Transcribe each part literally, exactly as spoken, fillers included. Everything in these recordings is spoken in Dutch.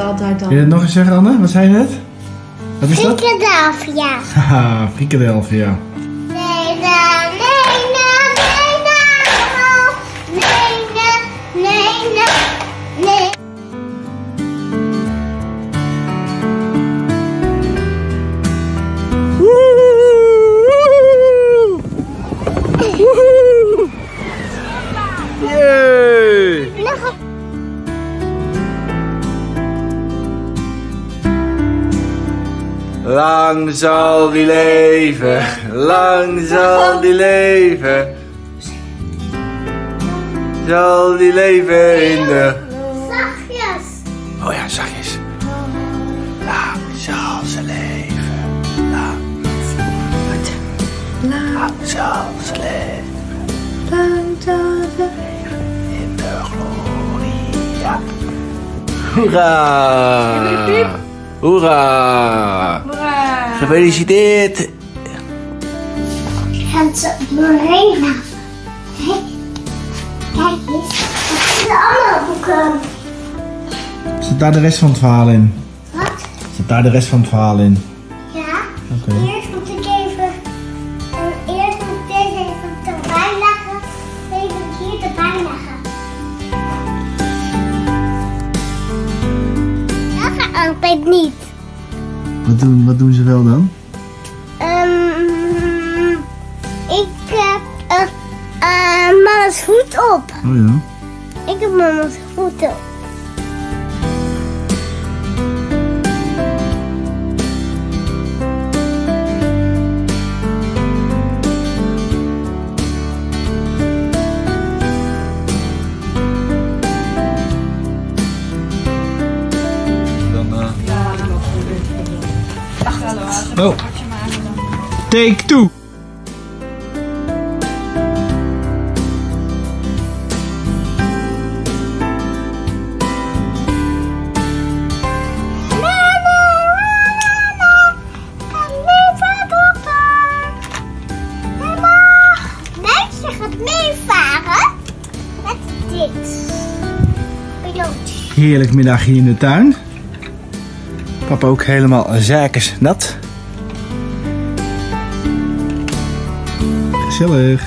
altijd dan. Wil je het nog eens zeggen, Anne? Wat zei je net? Wat is dat? Frikadelphia. Haha, frikadelphia. Nee, nee, nee, nee, nee, nee, nee, nee, nee. Yay! Nog een. Lang zal die leven, lang zal die leven. Zal die leven in de... Zachtjes. Oh ja, zachtjes. Lang zal ze leven, lang. Lang zal ze leven. Lang zal ze In de gloria. Hoera! Hoera! Hoera! Gefeliciteerd! Gaat ze Morena. Kijk, kijk eens. Dat zijn de andere boeken. Zit daar de rest van het verhaal in? Wat? Zit daar de rest van het verhaal in? Ja. Oké. Eerst moet ik even. Uh, eerst moet ik deze even erbij leggen. Even hier erbij leggen. Dat gaat altijd niet. Wat doen, wat doen ze wel dan? Um, ik heb uh, uh, mama's voet op. Oh ja. Ik heb mama's voet op. Dan, uh... Ja, nog Ach, hallo. Oh. Take two. Meisje gaat meevaren met dit pilootje. Heerlijk middagje in de tuin. Papa ook helemaal zakers nat. Gezellig.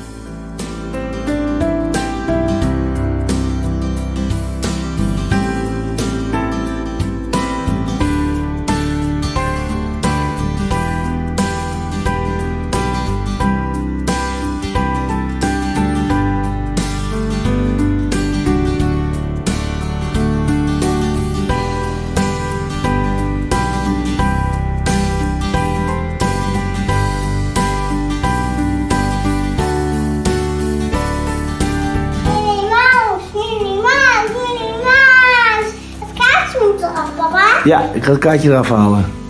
Minnie Mouse, Minnie Mouse, Minnie Mouse. Het kaartje moet eraf, papa. Ja, ik ga het kaartje eraf halen.